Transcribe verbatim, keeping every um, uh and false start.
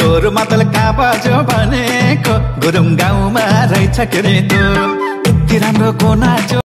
तोर मातल कहाँ बज्यो भनेको गुरुङ गाउँमा रहेछ के रे त्यो यति राम्रो को नाच्यो